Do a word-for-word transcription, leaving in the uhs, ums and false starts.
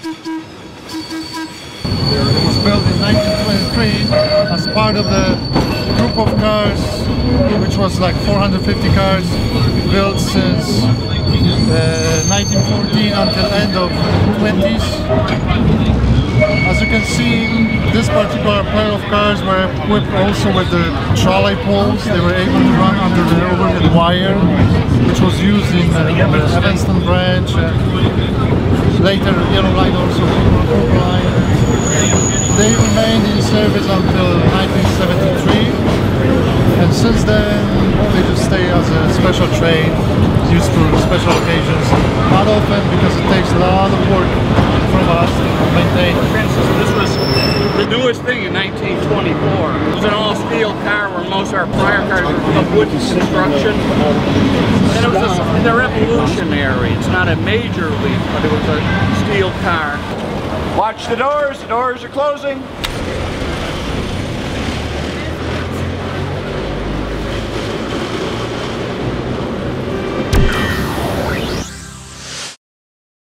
It was built in nineteen twenty-three as part of the group of cars, which was like four hundred fifty cars built since uh, nineteen fourteen until end of twenties. As you can see, this particular pair of cars were equipped also with the trolley poles. They were able to run under the overhead wire, which was used in uh, the Evanston branch. Uh, later, Yellow Line also, Purple Line. They remained in service until nineteen seventy-three, and since then they just stay as a special train used for special occasions. Not often, because it takes a lot of work from us to maintain. For instance, this was the newest thing in nineteen twenty-four. It was an all-steel car where most of our prior cars were of wooden construction. And it was a, they're revolutionary. It's not a major leap, but it was a steel car. Watch the doors, the doors are closing.